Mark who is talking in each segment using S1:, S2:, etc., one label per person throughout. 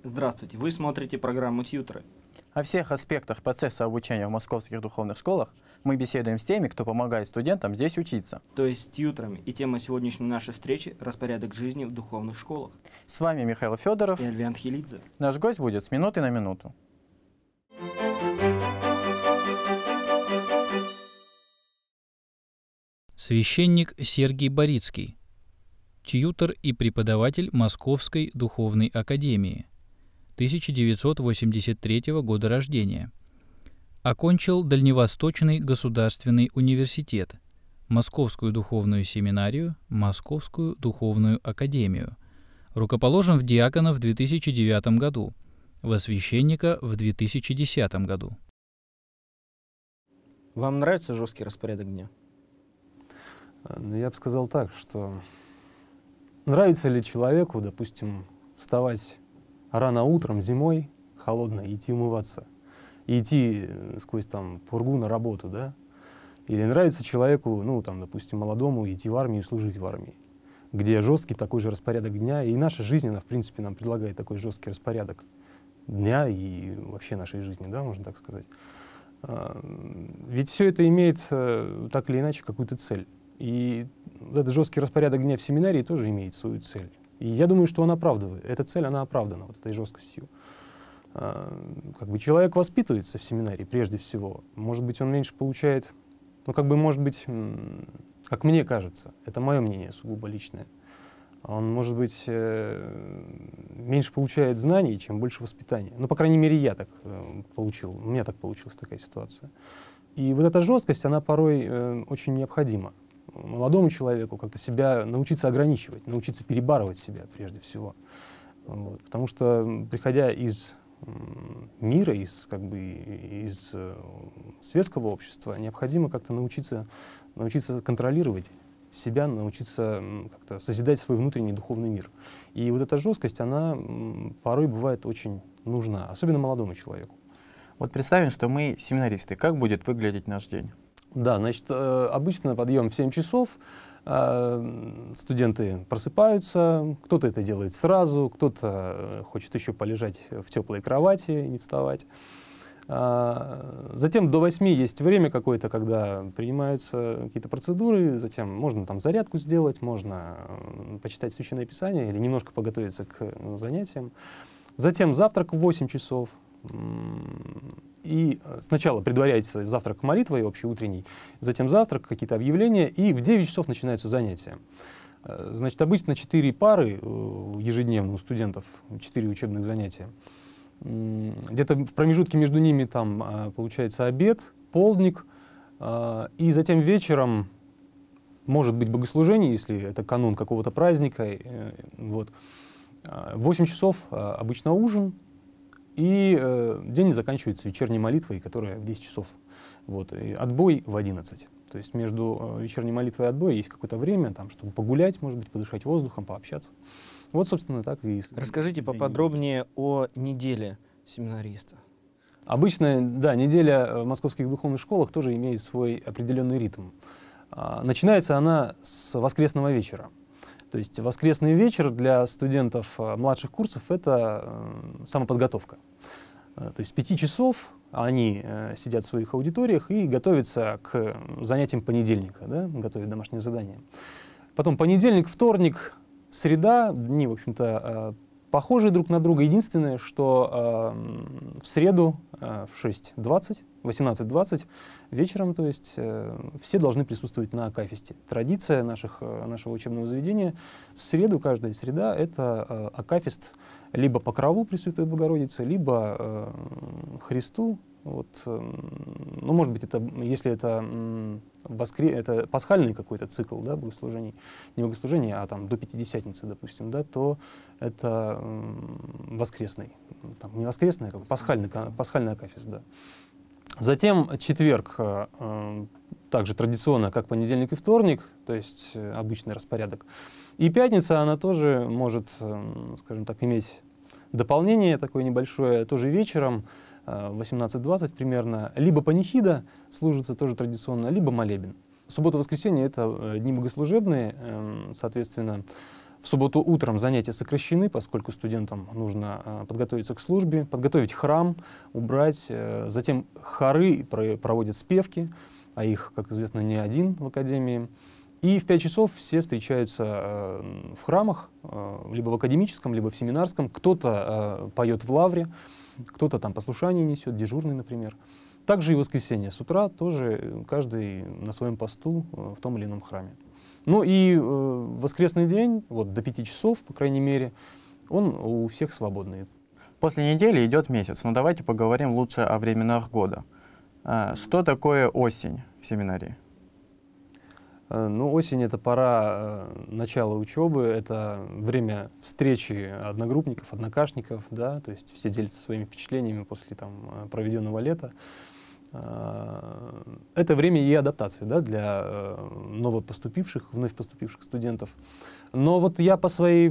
S1: Здравствуйте, вы смотрите программу «Тьюторы».
S2: О всех аспектах процесса обучения в московских духовных школах мы беседуем с теми, кто помогает студентам здесь учиться.
S1: То есть с тьюторами. И тема сегодняшней нашей встречи – распорядок жизни в духовных школах.
S2: С вами Михаил Федоров
S1: и Альвиан Хилидзе.
S2: Наш гость будет с минуты на минуту.
S3: Священник Сергий Борицкий, тьютор и преподаватель Московской духовной академии, 1983 года рождения. Окончил Дальневосточный государственный университет, Московскую духовную семинарию, Московскую духовную академию. Рукоположен в диакона в 2009 году, во священника в 2010 году.
S1: Вам нравится жесткий распорядок дня?
S4: Я бы сказал так, что нравится ли человеку, допустим, вставать рано утром, зимой, холодно, идти умываться, и идти сквозь там пургу на работу, да? Или нравится человеку, ну, там, допустим, молодому идти в армию, служить в армии, где жесткий такой же распорядок дня, и наша жизнь, она, в принципе, нам предлагает такой жесткий распорядок дня и вообще нашей жизни, да, можно так сказать. Ведь все это имеет так или иначе какую-то цель. И этот жесткий распорядок дня в семинарии тоже имеет свою цель. И я думаю, что он оправдывает. Эта цель, она оправдана вот этой жесткостью. Как бы человек воспитывается в семинарии прежде всего. Может быть, он меньше получает, ну, как бы, может быть, как мне кажется, это мое мнение сугубо личное, он, может быть, меньше получает знаний, чем больше воспитания. Ну, по крайней мере, я так получил, у меня так получилась такая ситуация. И вот эта жесткость, она порой очень необходима молодому человеку, как-то себя научиться ограничивать, научиться перебарывать себя прежде всего. Вот. Потому что, приходя из мира, из светского общества, необходимо как-то научиться контролировать себя, научиться как-то созидать свой внутренний духовный мир. И вот эта жесткость, она порой бывает очень нужна, особенно молодому человеку.
S2: Вот представим, что мы семинаристы. Как будет выглядеть наш день?
S4: Да, значит, обычно подъем в 7 часов, студенты просыпаются, кто-то это делает сразу, кто-то хочет еще полежать в теплой кровати и не вставать. Затем до 8 есть время какое-то, когда принимаются какие-то процедуры, затем можно там зарядку сделать, можно почитать Священное Писание или немножко подготовиться к занятиям. Затем завтрак в 8 часов. И сначала предваряется завтрак молитвой общеутренней, затем завтрак, какие-то объявления, и в 9 часов начинаются занятия. Значит, обычно 4 пары ежедневно у студентов, 4 учебных занятия. Где-то в промежутке между ними там получается обед, полдник, и затем вечером может быть богослужение, если это канун какого-то праздника. Вот. В 8 часов обычно ужин, и день заканчивается вечерней молитвой, которая в 10 часов. Вот. И отбой в 11. То есть между вечерней молитвой и отбоем есть какое-то время, там, чтобы погулять, может быть, подышать воздухом, пообщаться. Вот, собственно, так и...
S1: Расскажите поподробнее о неделе семинариста.
S4: Обычно, да, неделя в московских духовных школах тоже имеет свой определенный ритм. Начинается она с воскресного вечера. То есть воскресный вечер для студентов младших курсов — это самоподготовка. То есть с 5 часов они сидят в своих аудиториях и готовятся к занятиям понедельника, да, готовят домашние задания. Потом понедельник, вторник, среда, дни, в общем-то, похожие друг на друга. Единственное, что в среду в 6:20, 18:20 вечером, то есть все должны присутствовать на акафисте. Традиция нашего учебного заведения: в среду, каждая среда, это акафист либо Покрову Пресвятой Богородицы, либо Христу. Вот, ну, может быть, это, если это, это пасхальный какой-то цикл, да, богослужений, не богослужения, а там до Пятидесятницы, допустим, да, то это воскресный, там, не воскресный, а пасхальный акафист, да. Затем четверг, также традиционно, как понедельник и вторник, то есть обычный распорядок. И пятница, она тоже может, скажем так, иметь дополнение такое небольшое, тоже вечером, 18:20 примерно, либо панихида служится тоже традиционно, либо молебен. Суббота-воскресенье — это дни богослужебные, соответственно, В субботу утром занятия сокращены, поскольку студентам нужно подготовиться к службе, подготовить храм, убрать. Затем хоры проводят спевки, а их, как известно, не один в академии. И в 5 часов все встречаются в храмах, либо в академическом, либо в семинарском. Кто-то поет в лавре, кто-то там послушание несет, дежурный, например. Также и в воскресенье с утра тоже каждый на своем посту в том или ином храме. Ну и воскресный день, вот до 5 часов, по крайней мере, он у всех свободный.
S2: После недели идет месяц, но давайте поговорим лучше о временах года. Что такое осень в семинарии?
S4: Ну, осень — это пора начала учебы, это время встречи одногруппников, однокашников, да, то есть все делятся своими впечатлениями после там проведенного лета. Это время и адаптации, да, для новопоступивших, вновь поступивших студентов. Но вот я по своей,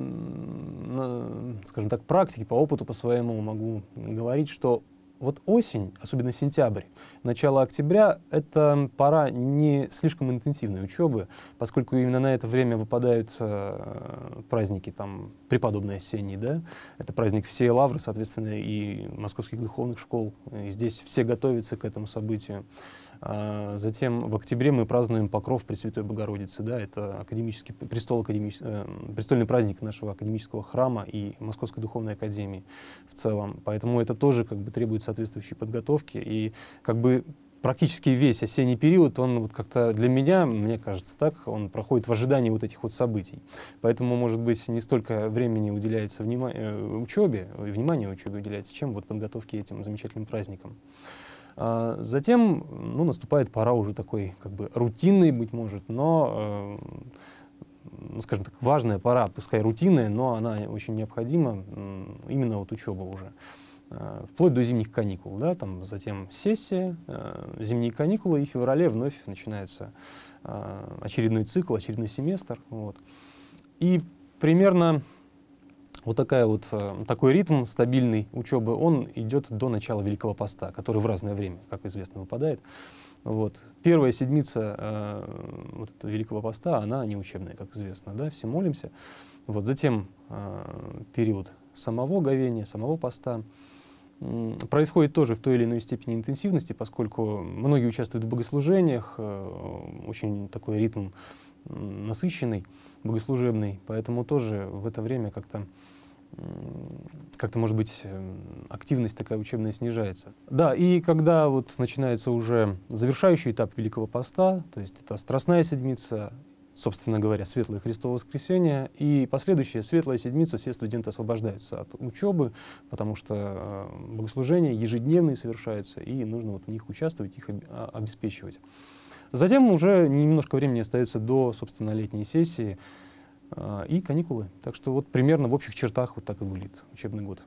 S4: скажем так, практике, по опыту по своему могу говорить, что вот осень, особенно сентябрь, начало октября — это пора не слишком интенсивной учебы, поскольку именно на это время выпадают праздники там, преподобный осенний, да? Это праздник всей лавры, соответственно, и московских духовных школ. И здесь все готовятся к этому событию. Затем в октябре мы празднуем Покров Пресвятой Богородицы. Да? Это престольный праздник нашего академического храма и Московской духовной академии в целом. Поэтому это тоже как бы требует соответствующей подготовки. И как бы практически весь осенний период, он вот как-то для меня, мне кажется так, он проходит в ожидании вот этих вот событий. Поэтому, может быть, не столько времени уделяется учебе, внимание учебе уделяется, чем вот подготовке этим замечательным праздникам. Затем, ну, наступает пора уже такой, как бы, рутинной, быть может, но, ну, скажем так, важная пора, пускай рутинная, но она очень необходима, именно вот учеба уже, вплоть до зимних каникул, да, там затем сессия, зимние каникулы, и в феврале вновь начинается очередной цикл, очередной семестр, вот. И примерно вот такой ритм стабильной учебы, он идет до начала Великого Поста, который в разное время, как известно, выпадает. Вот. Первая седмица вот этого Великого Поста, она не учебная, как известно, да, все молимся. Вот. Затем период самого говения, самого поста. Происходит тоже в той или иной степени интенсивности, поскольку многие участвуют в богослужениях, очень такой ритм насыщенный, богослужебный, поэтому тоже в это время как-то, может быть, активность такая учебная снижается. Да, и когда вот начинается уже завершающий этап Великого Поста, то есть это Страстная Седмица, собственно говоря, Светлое Христово Воскресенье, и последующая Светлая Седмица, все студенты освобождаются от учебы, потому что богослужения ежедневные совершаются, и нужно вот в них участвовать, их обеспечивать. Затем уже немножко времени остается до, собственно, летней сессии и каникулы. Так что вот примерно в общих чертах вот так и выглядит учебный год.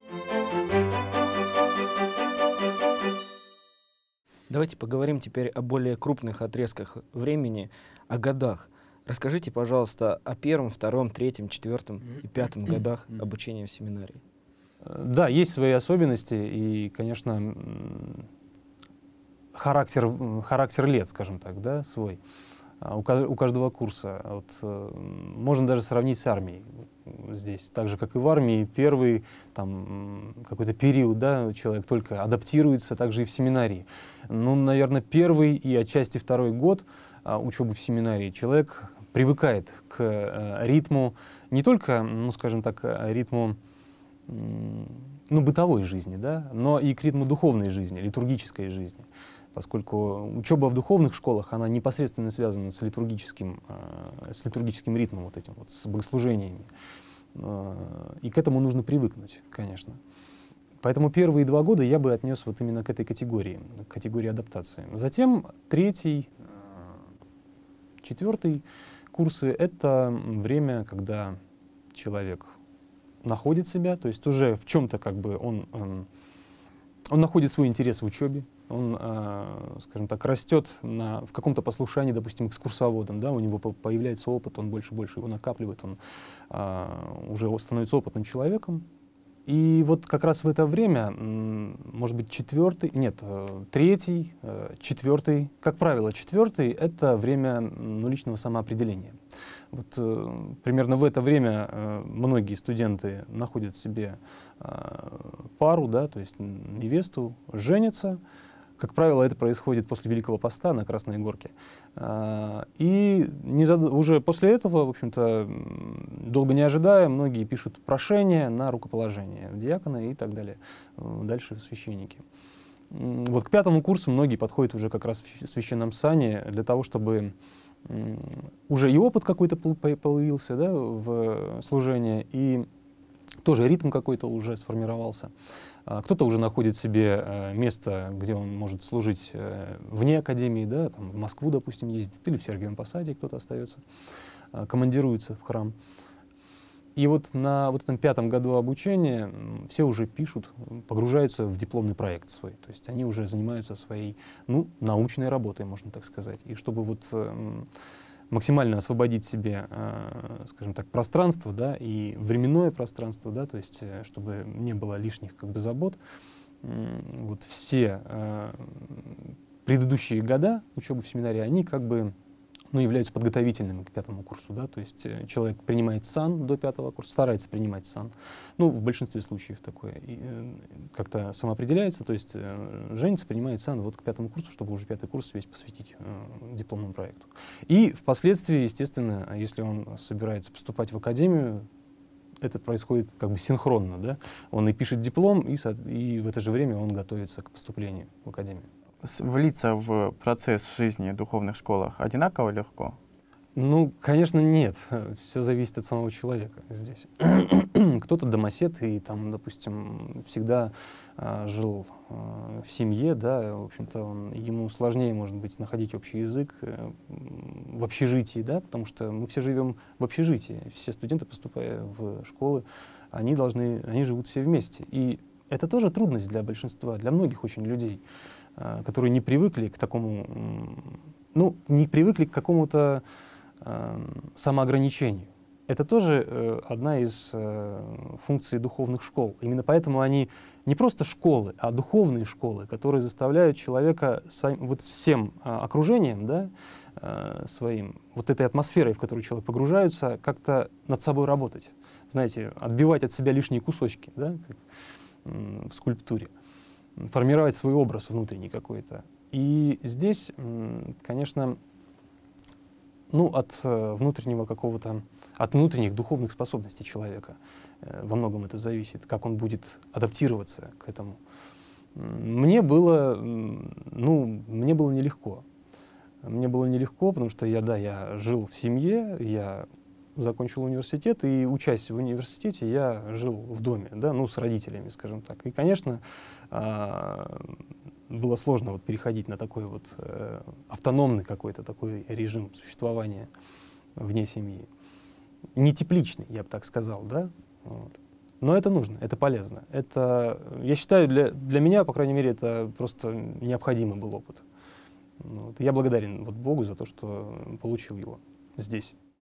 S1: Давайте поговорим теперь о более крупных отрезках времени, о годах. Расскажите, пожалуйста, о 1, 2, 3, 4 и 5 годах обучения в семинарии.
S4: Да, есть свои особенности и, конечно, характер лет, скажем так, да, свой. У каждого курса. Вот, можно даже сравнить с армией здесь. Так же, как и в армии, первый какой-то период, да, человек только адаптируется, также и в семинарии. Ну, наверное, первый и отчасти второй год учебы в семинарии человек привыкает к ритму, не только, ну, скажем так, ритму бытовой жизни, да, но и к ритму духовной жизни, литургической жизни. Поскольку учеба в духовных школах, она непосредственно связана с литургическим ритмом, вот этим вот, с богослужениями. И к этому нужно привыкнуть, конечно. Поэтому первые 2 года я бы отнес вот именно к этой категории адаптации. Затем 3-й, 4-й курсы — это время, когда человек находит себя, то есть уже в чем-то как бы он находит свой интерес в учебе, он, скажем так, растет в каком-то послушании, допустим, экскурсоводом, да, у него появляется опыт, он больше его накапливает, он уже становится опытным человеком. И вот как раз в это время, может быть, третий, четвертый, как правило, четвертый — это время личного самоопределения. Вот примерно в это время многие студенты находят себе пару, да, то есть невесту, женятся. Как правило, это происходит после Великого Поста на Красной Горке. И уже после этого, в общем-то, долго не ожидая, многие пишут прошение на рукоположение в диакона и так далее, дальше в священники. Вот к 5-му курсу многие подходят уже как раз в священном сане для того, чтобы уже и опыт какой-то появился, да, в служении, и тоже ритм какой-то уже сформировался. Кто-то уже находит себе место, где он может служить вне академии, да, там, в Москву, допустим, ездит, или в Сергиевом Посаде кто-то остается, командируется в храм. И вот на вот этом 5-м году обучения все уже пишут, погружаются в дипломный проект свой. То есть они уже занимаются своей, ну, научной работой, можно так сказать. И чтобы вот максимально освободить себе, скажем так, пространство, да, и временное пространство, да, то есть чтобы не было лишних как бы забот, вот все предыдущие года учебы в семинарии, они как бы, ну, являются подготовительными к 5-му курсу, да, то есть человек принимает сан до 5-го курса, старается принимать сан, ну, в большинстве случаев такое, как-то самоопределяется, то есть женится, принимает сан вот к 5-му курсу, чтобы уже 5-й курс весь посвятить дипломному проекту. И впоследствии, естественно, если он собирается поступать в академию, это происходит как бы синхронно, да, он и пишет диплом, и в это же время он готовится к поступлению в академию.
S2: Влиться в процесс жизни в духовных школах одинаково легко?
S4: Ну, конечно, нет. Все зависит от самого человека здесь. Кто-то домосед и там, допустим, всегда жил в семье, да, в общем-то, ему сложнее, может быть, находить общий язык в общежитии, да, потому что мы все живем в общежитии. Все студенты, поступая в школы, они живут все вместе. И это тоже трудность для большинства, для многих очень людей, которые не привыкли к такому, ну, не привыкли к какому-то самоограничению. Это тоже одна из функций духовных школ. Именно поэтому они не просто школы, а духовные школы, которые заставляют человека вот всем окружением, да, своим, вот этой атмосферой, в которую человек погружается, как-то над собой работать. Знаете, отбивать от себя лишние кусочки, да, как в скульптуре. Формировать свой образ внутренний какой-то. И здесь, конечно, ну, от внутренних духовных способностей человека во многом это зависит, как он будет адаптироваться к этому. Мне было нелегко. Мне было нелегко, потому что я жил в семье, я закончил университет, и, учась в университете, я жил в доме, да, ну, с родителями, скажем так. И, конечно, было сложно вот переходить на такой вот автономный какой-то такой режим существования вне семьи. Нетепличный, я бы так сказал, да. Вот. Но это нужно, это полезно. Это, я считаю, для меня, по крайней мере, это просто необходимый был опыт. Вот. Я благодарен вот Богу за то, что получил его здесь.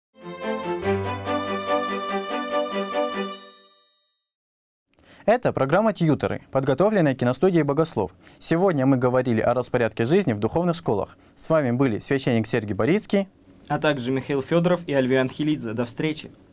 S2: Это программа «Тьюторы», подготовленная киностудией «Богослов». Сегодня мы говорили о распорядке жизни в духовных школах. С вами были священник Сергий Борицкий,
S1: а также Михаил Федоров и Альвия Анхелидзе. До встречи!